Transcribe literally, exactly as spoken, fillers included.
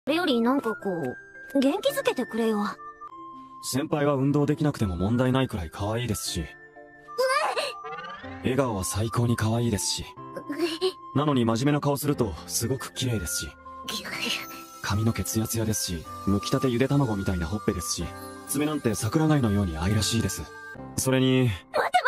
それよりなんかこう、元気づけてくれよ。 先輩は運動できなくても問題ないくらい可愛いですし。笑顔は最高に可愛いですし。なのに真面目な顔するとすごく綺麗ですし。髪の毛ツヤツヤですし、剥きたてゆで卵みたいなほっぺですし、爪なんて桜貝のように愛らしいです。それに、 待て